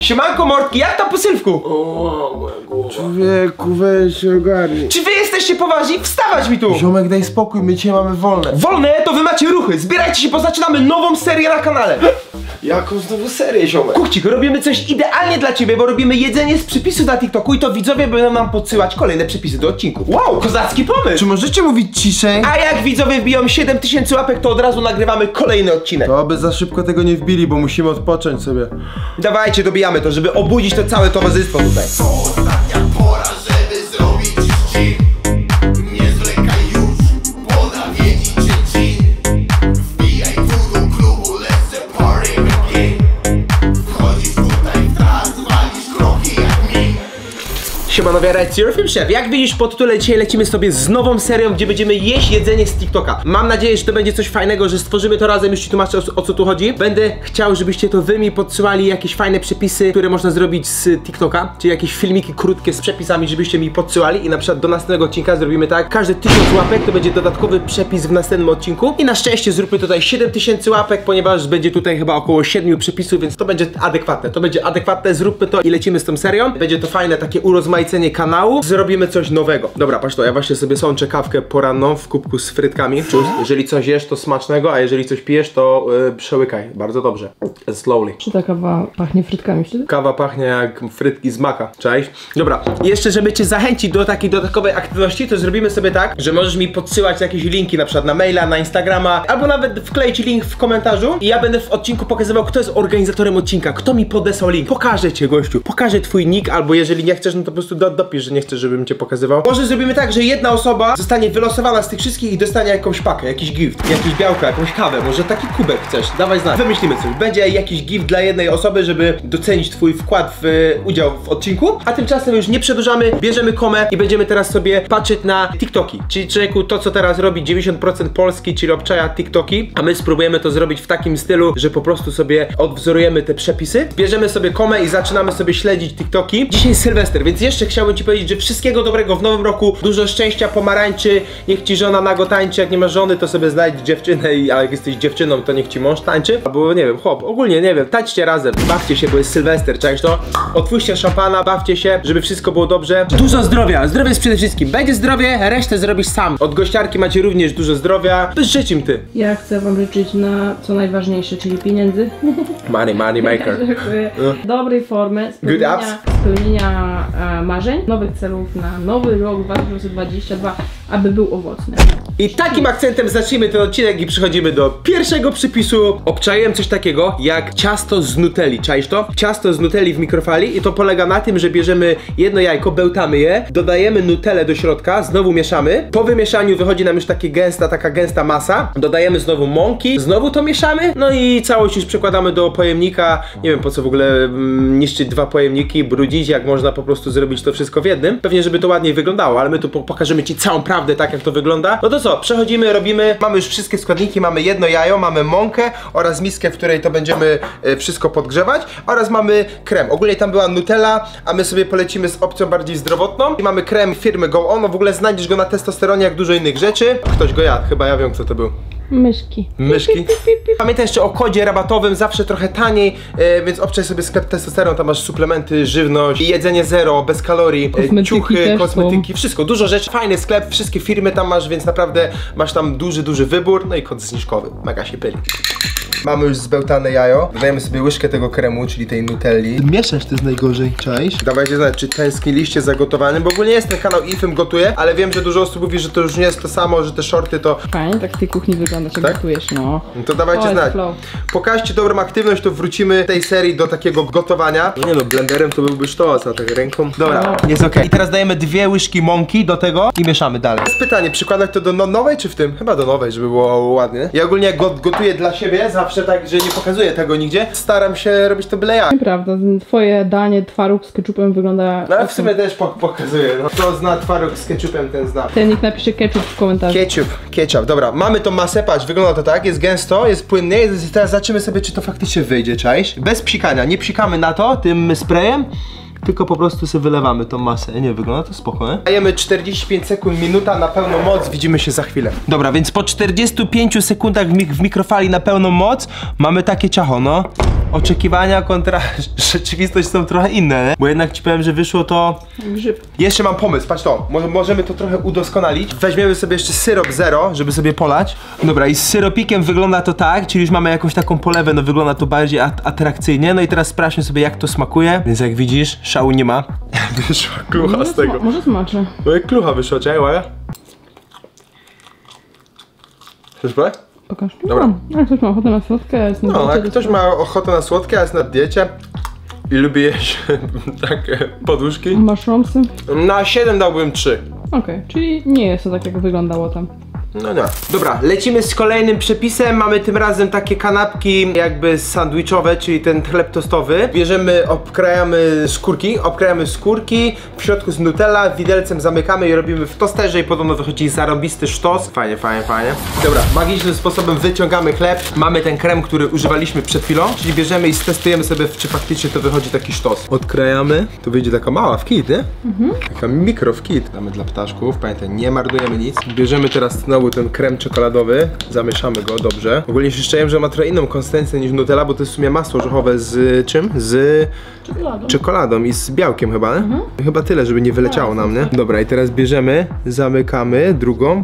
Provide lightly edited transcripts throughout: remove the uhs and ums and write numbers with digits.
Siemanko mordki, jak tam po sylwku? O, moja głowa. Człowieku, weź się ogarnij. Czy wy jesteście poważni? Wstawać mi tu! Ziomek, daj spokój, my dzisiaj mamy wolne. Wolne to wy macie ruchy, zbierajcie się, bo zaczynamy nową serię na kanale. Jaką znowu serię, ziomek? Kuchcik, robimy coś idealnie dla ciebie, bo robimy jedzenie z przepisów na TikToku i to widzowie będą nam podsyłać kolejne przepisy do odcinków. Wow, kozacki pomysł! Czy możecie mówić ciszej? A jak widzowie wbiją 7000 łapek, to od razu nagrywamy kolejny odcinek. To aby za szybko tego nie wbili, bo musimy odpocząć sobie. Dawajcie, dobijamy to, żeby obudzić to całe towarzystwo tutaj. Ostatnia pora, żeby zrobić dzień. Nie zwlekaj już, pora wiedzieć cię dzień. Wbijaj tu do klubu, let's party again. Wchodzisz tutaj w trans, walisz kroki jak mi. Siemanowie, Red Your Film Chef. Jak widzisz po tytule, dzisiaj lecimy sobie z nową serią, gdzie będziemy jeść jedzenie z TikToka. Mam nadzieję, że to będzie coś fajnego, że stworzymy to razem, już ci tłumaczę o co tu chodzi. Będę chciał, żebyście to wy mi podsyłali jakieś fajne przepisy, które można zrobić z TikToka, czyli jakieś filmiki krótkie z przepisami, żebyście mi podsyłali i na przykład do następnego odcinka zrobimy tak. Każde 1000 łapek to będzie dodatkowy przepis w następnym odcinku i na szczęście zróbmy tutaj 7000 łapek, ponieważ będzie tutaj chyba około 7 przepisów, więc to będzie adekwatne. To będzie adekwatne, zróbmy to i lecimy z tą serią. Będzie to fajne takie urozmaicenie kanału. Zrobimy coś nowego. Dobra, patrz to, ja właśnie sobie sączę kawkę poranną w kubku z frytkami. Czuć, jeżeli coś jesz, to smacznego, a jeżeli coś pijesz, to przełykaj. Bardzo dobrze. Slowly. Czy ta kawa pachnie frytkami wtedy? Kawa pachnie jak frytki z maka. Cześć. Dobra, jeszcze żeby cię zachęcić do takiej dodatkowej aktywności, to zrobimy sobie tak, że możesz mi podsyłać jakieś linki, na przykład na maila, na Instagrama, albo nawet wkleić link w komentarzu i ja będę w odcinku pokazywał, kto jest organizatorem odcinka, kto mi podesłał link. Pokażę cię, gościu. Pokażę twój nick, albo jeżeli nie chcesz, no to po prostu dopisz, że nie chcesz, żebym cię pokazywał. Może zrobimy tak, że jedna osoba zostanie wylosowana z tych wszystkich i dostanie jakąś pakę, jakiś gift, jakieś białko, jakąś kawę, może taki kubek chcesz. Dawaj znać. Wymyślimy coś. Będzie jakiś gift dla jednej osoby, żeby docenić twój wkład w udział w odcinku, a tymczasem już nie przedłużamy, bierzemy komę i będziemy teraz sobie patrzeć na TikToki. Czyli człowieku, to co teraz robi 90% Polski, czyli obczaja TikToki, a my spróbujemy to zrobić w takim stylu, że po prostu sobie odwzorujemy te przepisy. Bierzemy sobie komę i zaczynamy sobie śledzić TikToki. Dzisiaj jest Sylwester, więc jeszcze chciałbym ci powiedzieć, że wszystkiego dobrego w nowym roku, dużo szczęścia, pomarańczy, niech ci żona nago tańczy, jak nie ma żony, to sobie znajdź dziewczynę, a jak jesteś dziewczyną, to niech ci mąż tańczy, albo nie wiem, chłop, ogólnie nie wiem, tańczcie razem, bawcie się, bo jest Sylwester, czaisz to? Otwórzcie szampana, bawcie się, żeby wszystko było dobrze. Dużo zdrowia, zdrowie jest przede wszystkim, będzie zdrowie, resztę zrobisz sam. Od gościarki macie również dużo zdrowia, życz im ty. Ja chcę wam życzyć na co najważniejsze, czyli pieniędzy. Money maker. Dobrej formy, spełnienia marzeń, nowych celów na nowy rok 2022, aby był owocny. I takim akcentem zacznijmy ten odcinek i przechodzimy do pierwszego przepisu. Obczaiłem coś takiego jak ciasto z nutelli, czaisz to? Ciasto z nutelli w mikrofali i to polega na tym, że bierzemy jedno jajko, bełtamy je, dodajemy nutellę do środka, znowu mieszamy. Po wymieszaniu wychodzi nam już taka gęsta masa. Dodajemy znowu mąki, znowu to mieszamy, no i całość już przekładamy do pojemnika. Nie wiem po co w ogóle niszczyć dwa pojemniki, brudzić, jak można po prostu zrobić to wszystko w jednym. Pewnie, żeby to ładniej wyglądało, ale my tu pokażemy ci całą prawdę, tak jak to wygląda. No to co, przechodzimy, robimy, mamy już wszystkie składniki, mamy jedno jajo, mamy mąkę oraz miskę, w której to będziemy wszystko podgrzewać oraz mamy krem. Ogólnie tam była nutella, a my sobie polecimy z opcją bardziej zdrowotną i mamy krem firmy Go On, no w ogóle znajdziesz go na testosteronie jak dużo innych rzeczy. Ktoś go jadł, chyba ja wiem kto to był. Myszki. Myszki. Pamiętaj jeszcze o kodzie rabatowym, zawsze trochę taniej, więc obczaj sobie sklep testosteron, tam masz suplementy, żywność, jedzenie zero, bez kalorii, ciuchy, kosmetyki, wszystko, dużo rzeczy, fajny sklep, wszystkie firmy tam masz, więc naprawdę masz tam duży wybór, no i kod zniżkowy, mega się pyli. Mamy już zbełtane jajo, dodajemy sobie łyżkę tego kremu, czyli tej nutelli. Mieszasz, to jest najgorzej, czaisz? Dawajcie znać, czy tęskniliście za gotowaniem, bo ogólnie jest ten kanał Ifym gotuje, ale wiem, że dużo osób mówi, że to już nie jest to samo, że te shorty to... Fajnie, tak w tej kuchni wygląda, jak gotujesz, no. No to dawajcie znać. Pokażcie dobrą aktywność, to wrócimy tej serii do takiego gotowania. No nie no, blenderem to byłby sztos, a tak ręką. Dobra, jest okej. I teraz dajemy 2 łyżki mąki do tego i mieszamy dalej. Jest pytanie, przykładać to do nowej czy w tym? Chyba do nowej, żeby było ładnie. Ja ogólnie jak gotuję dla siebie, zawsze tak, że nie pokazuję tego nigdzie, staram się robić to byle jak. Nieprawda, twoje danie twaróg z ketchupem wygląda... No ale w sumie też pokazuję, no. Kto zna twaróg z ketchupem, ten zna. Ten nikt napisze ketchup w komentarzu. Ketchup, dobra, mamy tą masę, patrz, wygląda to tak, jest gęsto, jest płynnie i teraz zobaczymy sobie, czy to faktycznie wyjdzie, czaisz? Bez psikania, nie psikamy na to tym sprayem, tylko po prostu sobie wylewamy tą masę. Nie, wygląda to spoko, nie? Dajemy 45 sekund, minuta na pełną moc, widzimy się za chwilę. Dobra, więc po 45 sekundach w mikrofali na pełną moc mamy takie ciacho, no. oczekiwania kontra rzeczywistość są trochę inne, nie? Bo jednak ci powiem, że wyszło to... Grzyb. Jeszcze mam pomysł, patrz to, możemy to trochę udoskonalić. Weźmiemy sobie jeszcze syrop zero, żeby sobie polać. Dobra, i z syropikiem wygląda to tak, czyli już mamy jakąś taką polewę, no wygląda to bardziej atrakcyjnie. No i teraz sprawdźmy sobie, jak to smakuje. Więc jak widzisz, szału nie ma. Wyszła klucha z tego. Może smaczy. No jak klucha wyszła, czekaj, uwaga. Chcesz spróbować? Pokaż. Dobra. No, jak ktoś ma ochotę na słodkie, jest na No, diecie, jak to ktoś ma ochotę na słodkie, a jest na diecie i lubi jeść takie poduszki, Mushroomsy. na 7 dałbym 3. Okej, czyli nie jest to tak, jak wyglądało tam. No nie. Dobra, lecimy z kolejnym przepisem. Mamy tym razem takie kanapki jakby sandwichowe, czyli ten chleb tostowy. Bierzemy, obkrajamy skórki, w środku z Nutella, widelcem zamykamy i robimy w tosterze i podobno wychodzi zarąbisty sztos. Fajnie, fajnie, fajnie. Dobra, magicznym sposobem wyciągamy chleb. Mamy ten krem, który używaliśmy przed chwilą, czyli bierzemy i stestujemy sobie, czy faktycznie to wychodzi taki sztos. Odkrajamy, to wyjdzie taka mała w kit, nie? Taka mikro w kit. Damy dla ptaszków, pamiętaj, nie marnujemy nic. Bierzemy teraz znowu ten krem czekoladowy, zamieszamy go dobrze. Ogólnie się szczerze, że ma trochę inną konsystencję niż Nutella, bo to jest w sumie masło orzechowe z czym? Z czekoladą i z białkiem chyba, nie? Chyba tyle, żeby nie wyleciało nam, nie? Dobra, i teraz bierzemy, zamykamy drugą.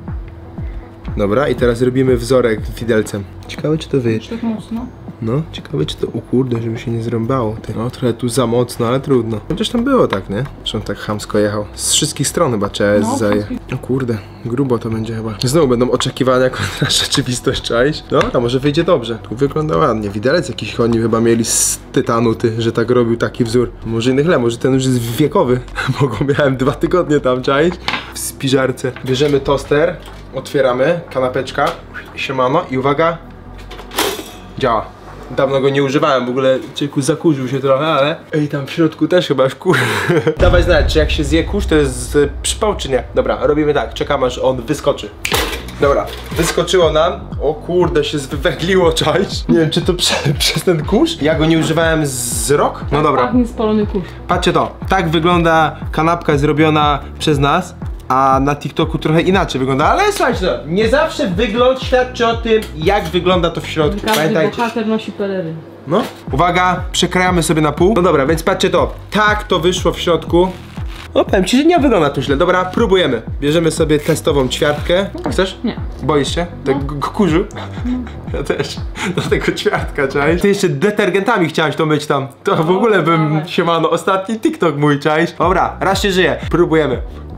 Dobra, i teraz robimy wzorek widelcem. Ciekawe, czy to wyjdzie. Tak mocno. No, ciekawe, czy to, o kurde, żeby się nie zrąbało. No, trochę tu za mocno, ale trudno. Chociaż tam było tak, nie? Że on tak chamsko jechał. Z wszystkich stron chyba trzeba O kurde, grubo to będzie chyba. Znowu będą oczekiwania kontra rzeczywistość, czaisz? Dobra, może wyjdzie dobrze. Tu wygląda ładnie. Widelec jakiś oni chyba mieli z tytanu, że tak robił taki wzór. Może inny chleb, może ten już jest wiekowy. Bo go miałem 2 tygodnie tam, czaisz? W spiżarce. Bierzemy toster, otwieramy, kanapeczka, siemano i uwaga, działa. Dawno go nie używałem, w ogóle cieku zakurzył się trochę, ale... Ej, tam w środku też chyba już kur... Dawaj znać, czy jak się zje kurz, to jest przypał, czy nie? Dobra, robimy tak, czekam aż on wyskoczy. Dobra, wyskoczyło nam. O kurde, się zwywęgliło, czaisz? Nie wiem, czy to przez ten kurz? Ja go nie używałem z rok? No dobra. Pachnie spalony kurz. Patrzcie to, tak wygląda kanapka zrobiona przez nas. A na TikToku trochę inaczej wygląda, ale słuchajcie, no, nie zawsze wygląd świadczy o tym, jak wygląda to w środku. Każdy Pamiętajcie. bohater nosi pelery. No, uwaga, przekrajamy sobie na pół. No dobra, więc patrzcie to, tak to wyszło w środku. No powiem ci, że nie wygląda to źle. Dobra, próbujemy. Bierzemy sobie testową ćwiartkę. Chcesz? Nie. Boisz się? Tego kurzu? Ja też. Do tego ćwiartka, czaisz? Ty jeszcze detergentami chciałeś to myć tam. To w ogóle bym, siemano, ostatni TikTok mój, czaisz? Dobra, raz się żyje. Próbujemy.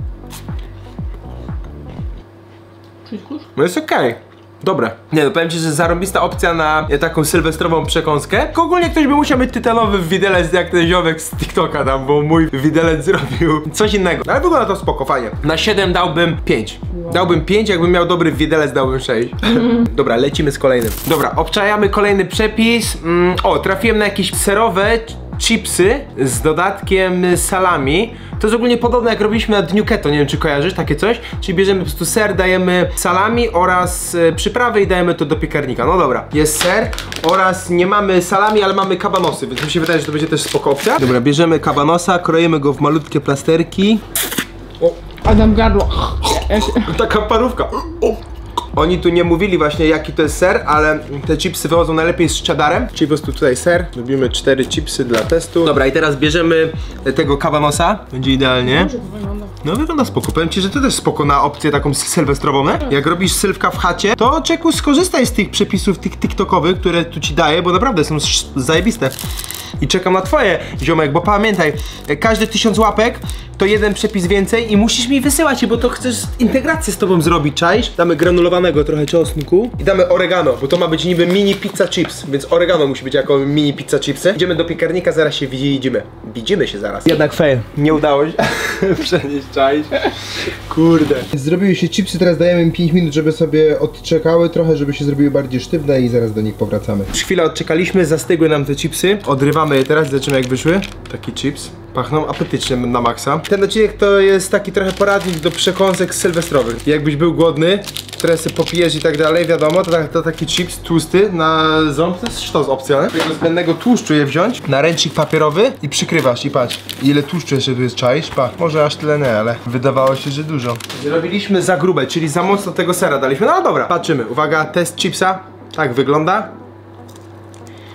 No jest okej. Dobre. Nie no, powiem ci, że zarąbista opcja na taką sylwestrową przekąskę. Tylko ogólnie ktoś by musiał mieć tytanowy widelec jak ten ziomek z TikToka tam, bo mój widelec zrobił coś innego. Ale wygląda to spoko, fajnie. Na 7 dałbym 5. Dałbym 5, jakbym miał dobry widelec dałbym 6. Dobra, lecimy z kolejnym. Dobra, obczajamy kolejny przepis. O, trafiłem na jakieś serowe chipsy z dodatkiem salami. To jest ogólnie podobne jak robiliśmy na dniu keto, nie wiem czy kojarzysz takie coś. Czyli bierzemy po prostu ser, dajemy salami oraz przyprawy i dajemy to do piekarnika. No dobra, jest ser oraz nie mamy salami, ale mamy kabanosy, więc mi się wydaje, że to będzie też spoko opcja. Dobra, bierzemy kabanosa, kroimy go w malutkie plasterki. O, Adam gardło. taka parówka. Oni tu nie mówili właśnie jaki to jest ser, ale te chipsy wychodzą najlepiej z cheddarem. Czyli po prostu tutaj ser, robimy 4 chipsy dla testu. Dobra, i teraz bierzemy tego kabanosa, będzie idealnie. No wygląda spoko, powiem ci, że to też spoko na opcję taką sylwestrową, nie? Jak robisz sylwka w chacie, to czeku skorzystaj z tych przepisów tiktokowych, które tu ci daję, bo naprawdę są zajebiste. I czekam na twoje, ziomek, bo pamiętaj, każdy 1000 łapek to jeden przepis więcej i musisz mi wysyłać, bo to chcesz integrację z tobą zrobić, czaisz? Damy granulowanego trochę czosnku i damy oregano, bo to ma być niby mini pizza chips, więc oregano musi być jako mini pizza chipsy. Idziemy do piekarnika, zaraz się widzimy. Widzimy się zaraz. Jednak fail, nie udało się przenieść, czaisz? Kurde. Zrobiły się chipsy, teraz dajemy im 5 minut, żeby sobie odczekały trochę, żeby się zrobiły bardziej sztywne i zaraz do nich powracamy. Już chwilę odczekaliśmy, zastygły nam te chipsy. Odrywamy je teraz, zobaczymy jak wyszły. Taki chips. Pachną apetycznie na maksa. Ten odcinek to jest taki trochę poradnik do przekąsek sylwestrowych. Jakbyś był głodny, które sobie popijesz i tak dalej, wiadomo, to taki chips tłusty na ząb, to jest sztos opcja, nie? Tego zbędnego tłuszczu je wziąć, na ręcznik papierowy i przykrywasz i patrz, ile tłuszczu jeszcze tu jest, czaisz? Pa, może aż tyle nie, ale wydawało się, że dużo. Zrobiliśmy za grube, czyli za mocno tego sera daliśmy, no dobra, patrzymy, uwaga, test chipsa, tak wygląda.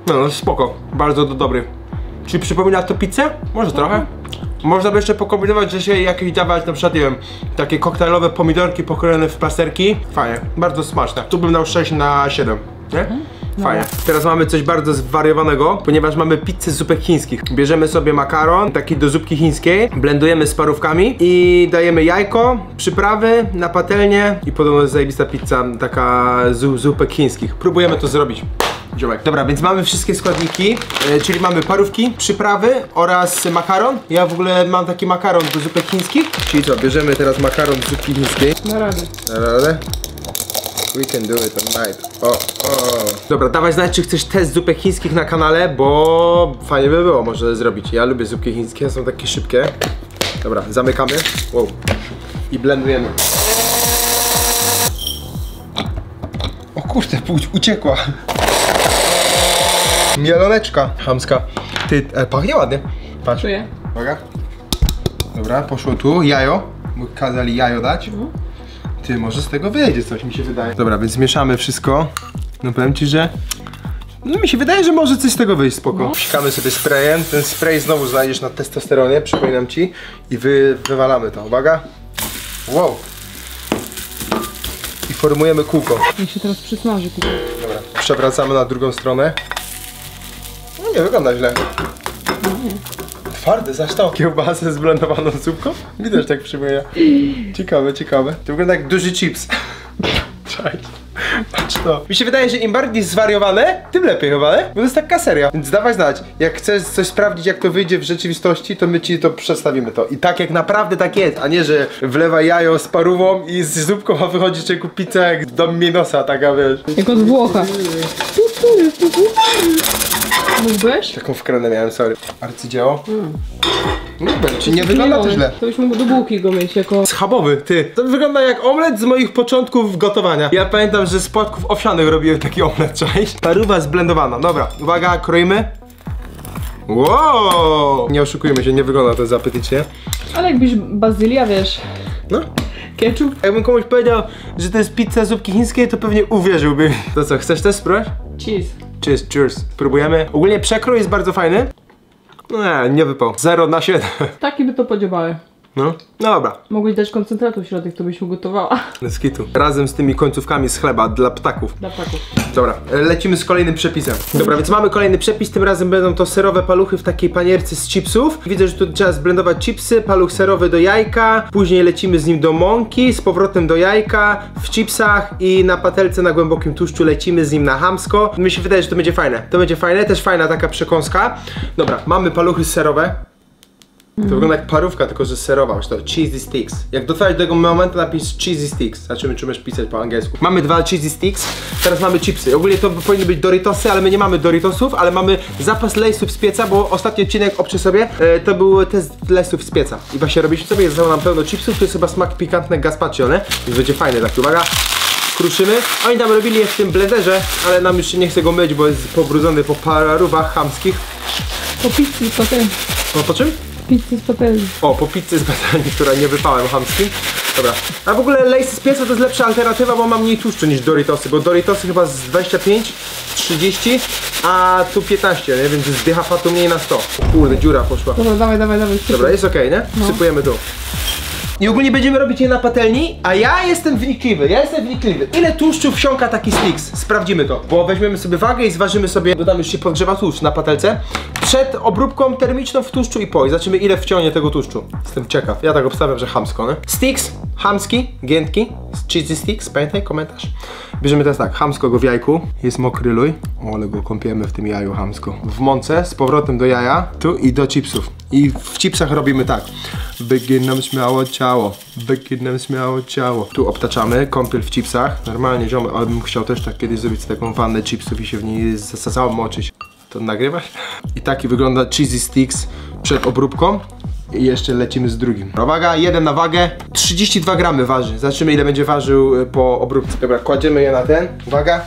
No spoko, bardzo dobry. Czy przypomina to pizzę? Może trochę. Można by jeszcze pokombinować, że się jakieś dawać, na przykład, nie wiem, takie koktajlowe pomidorki pokrojone w plasterki. Fajnie, bardzo smaczne. Tu bym dał 6 na 7, nie? Fajnie. Teraz mamy coś bardzo zwariowanego, ponieważ mamy pizzę z zupek chińskich. Bierzemy sobie makaron, taki do zupki chińskiej, blendujemy z parówkami i dajemy jajko, przyprawy na patelnię i podobno jest zajebista pizza, taka z zupek chińskich. Próbujemy to zrobić. Ziomek. Dobra, więc mamy wszystkie składniki, czyli mamy parówki, przyprawy oraz makaron. Ja w ogóle mam taki makaron do zupek chińskich. Czyli co, bierzemy teraz makaron z zupki chińskiej. Na radę. Na radę? We can do it tonight. Dobra, dawaj znać, czy chcesz test zupek chińskich na kanale, bo fajnie by było może zrobić. Ja lubię zupki chińskie, są takie szybkie. Dobra, zamykamy. Wow. I blendujemy. O kurde, pójdź, uciekła. Mieloneczka chamska. Ty, pachnie ładnie. Patrz. Czuję. Uwaga. Dobra, poszło tu. Jajo. Bo kazali jajo dać. Ty, może z tego wyjdzie coś, mi się wydaje. Dobra, więc mieszamy wszystko. No powiem ci, że... No mi się wydaje, że może coś z tego wyjść, spoko. No. Psikamy sobie sprayem. Ten spray znowu znajdziesz na testosteronie, przypominam ci. I wywalamy to. Uwaga. Wow. I formujemy kółko. Niech się teraz przysmaży tutaj. Dobra, przewracamy na drugą stronę. No nie wygląda źle. Twardy, zaś to. Kiełbasę z blendowaną zupką? Widać, tak przypomina. Ciekawe, ciekawe. To wygląda jak duży chips. Cześć. Patrz to. Mi się wydaje, że im bardziej zwariowane, tym lepiej chyba, nie? Bo to jest taka seria. Więc dawaj znać, jak chcesz coś sprawdzić, jak to wyjdzie w rzeczywistości, to my ci to przedstawimy to. I tak jak naprawdę tak jest, a nie, że wlewa jajo z parówą i z zupką, a wychodzi człowieku pizza jak Dominosa, taka wiesz. Jak od Włocha. Mógłbyś? Taką wkrętę miałem, sorry. Arcydzieło. No czy nie wygląda to źle. To byś mógł do bułki go mieć jako... Schabowy, ty. To wygląda jak omlet z moich początków gotowania. Ja pamiętam, że z płatków owsianych robiłem taki omlet, cześć. Parówa zblendowana. Dobra, uwaga, kroimy. Wow! Nie oszukujmy się, nie wygląda to za apetycznie. Ale jakbyś bazylia, wiesz... No. Ketchup? Jakbym komuś powiedział, że to jest pizza z zupki chińskiej, to pewnie uwierzyłby. To co, chcesz też spróbować? Cheese. Cheers, cheers. Spróbujemy. Ogólnie przekrój jest bardzo fajny. Nie wypał. 0 na 7. Taki by to podziabały. No dobra. Mogłeś dać koncentratu w środek, to byś ugotowała. Bez kitu. Razem z tymi końcówkami z chleba dla ptaków. Dla ptaków. Dobra, lecimy z kolejnym przepisem. Dobra, więc mamy kolejny przepis, tym razem będą to serowe paluchy w takiej panierce z chipsów. Widzę, że tu trzeba zblendować chipsy, paluch serowy do jajka, później lecimy z nim do mąki, z powrotem do jajka, w chipsach i na patelce na głębokim tłuszczu lecimy z nim na chamsko. Mi się wydaje, że to będzie fajne. To będzie fajne, też fajna taka przekąska. Dobra, mamy paluchy serowe. To wygląda jak parówka, tylko że serowa, to cheesy sticks. Jak dotrwać do tego momentu, napisz cheesy sticks. Zobaczymy, czy umiesz pisać po angielsku. Mamy 2 cheesy sticks, teraz mamy chipsy. Ogólnie to powinny być Doritosy, ale my nie mamy Doritosów, ale mamy zapas Lay'sów z pieca, bo ostatni odcinek, obczaj sobie, to był test Lay'sów z pieca. I właśnie robiliśmy sobie, zostało nam pełno chipsów, to jest chyba smak pikantny gazpacho, nie? Więc będzie fajny, tak, uwaga. Kruszymy. Oni tam robili je w tym blenderze, ale nam już się nie chce go myć, bo jest pobrudzony po parówach chamskich. Po pizzy z patelni. Po czym? Pizzy z patelni. O, po pizzy z patelni, która nie wypałem chamskim. Dobra. A w ogóle Lay's z pieca to jest lepsza alternatywa, bo ma mniej tłuszczu niż Doritosy, bo Doritosy chyba z 25, 30, a tu 15, nie? Więc zdycha fatu mniej na 100. Kurde, dziura poszła. Dobra, dawaj. Dobra, jest okej, nie? Wsypujemy tu. I ogólnie będziemy robić je na patelni, a ja jestem wnikliwy. Ile tłuszczu wsiąka taki sticks? Sprawdzimy to. Bo weźmiemy sobie wagę i zważymy sobie, dodamy, już się podgrzewa tłuszcz na patelce. Przed obróbką termiczną w tłuszczu i po. I zobaczymy, ile wciągnie tego tłuszczu. Jestem ciekaw. Ja tak obstawiam, że chamsko, nie? Sticks, chamski, giętki, cheesy sticks, pamiętaj, komentarz. Bierzemy teraz tak, chamsko go w jajku. Jest mokry lój. O, ale go kąpiemy w tym jaju chamsko. W mące, z powrotem do jaja, tu i do chipsów. I w chipsach robimy tak. Wyginam śmiało ciało. Tu obtaczamy, kąpiel w chipsach. Normalnie ziomy, ale bym chciał też tak kiedyś zrobić taką wannę chipsów i się w niej zamoczyć. To nagrywasz? I taki wygląda cheesy sticks przed obróbką. I jeszcze lecimy z drugim. Uwaga, 1 na wagę. 32 gramy waży. Zobaczymy, ile będzie ważył po obróbce. Dobra, kładziemy je na ten. Uwaga.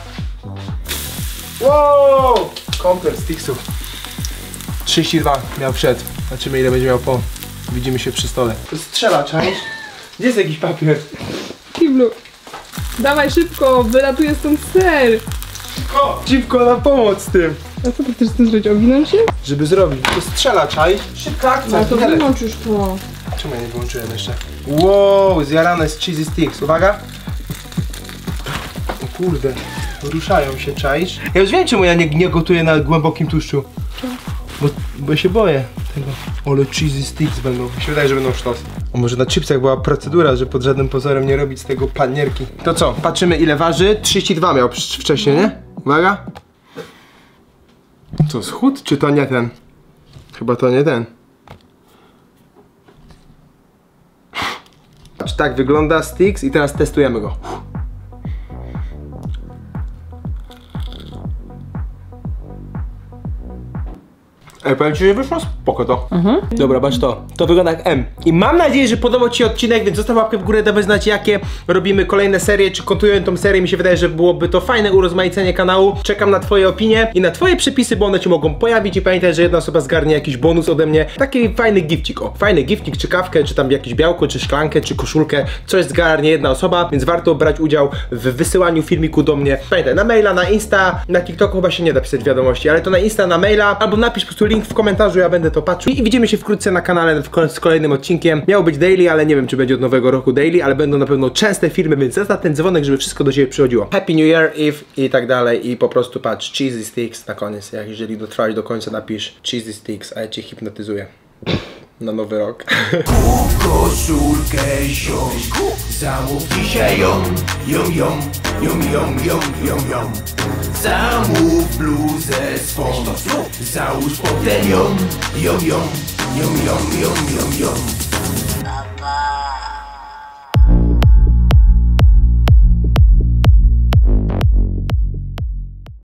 Wow! Kąpiel sticksów. 32 miał przed. Zobaczymy, ile będzie miał po. Widzimy się przy stole. Strzela, czaisz? Gdzie jest jakiś papier? Kiblu. Dawaj szybko, wylatuje stąd ser. Szybko na pomoc z tym. A co ty chcesz z tym zrobić? Owinąć się? Żeby zrobić, to strzela, czaj. Szybka akcja, No to wiele. wyłącz już to. Czemu ja nie wyłączyłem jeszcze? Wow, zjarane z cheesy sticks. Uwaga. O kurde, ruszają się, czaisz? Ja już wiem, czemu ja nie gotuję na głębokim tłuszczu. Bo się boję tego. Ale cheesy sticks będą. Mi się wydaje, że będą sztos. A może na chipsach była procedura, że pod żadnym pozorem nie robić z tego panierki. To co? Patrzymy, ile waży. 32 miał wcześniej, nie? Uwaga. Co, schód? Czy to nie ten? Chyba to nie ten. Patrz, tak wygląda sticks i teraz testujemy go. Ej, powiem ci, że wyszło spoko to. Dobra, patrz to. To wygląda jak M. I mam nadzieję, że podobał ci się odcinek, więc zostaw łapkę w górę, dawaj znać, jakie robimy kolejne serie, czy kontynuujemy tą serię. Mi się wydaje, że byłoby to fajne urozmaicenie kanału. Czekam na twoje opinie i na twoje przepisy, bo one ci mogą pojawić i pamiętaj, że jedna osoba zgarnie jakiś bonus ode mnie. Taki fajny gifcik, o. Fajny giftik, czy kawkę, czy tam jakieś białko, czy szklankę, czy koszulkę. Coś zgarnie jedna osoba, więc warto brać udział w wysyłaniu filmiku do mnie. Pamiętaj, na maila, na Insta, na TikToku chyba się nie da pisać wiadomości, ale to na Insta, na maila, albo napisz po prostu link w komentarzu, ja będę to patrzył. I widzimy się wkrótce na kanale z kolejnym odcinkiem. Miało być daily, ale nie wiem, czy będzie od nowego roku daily, ale będą na pewno częste filmy, więc zostaw ten dzwonek, żeby wszystko do ciebie przychodziło. Happy New Year, Eve i tak dalej. I po prostu patrz, cheesy sticks na koniec. Jak jeżeli dotrwałeś do końca, napisz cheesy sticks, a ja cię hipnotyzuję na nowy rok. Kup koszulkę ziom, zamów dzisiaj ją, zamów bluzę swą, załóż potem ją,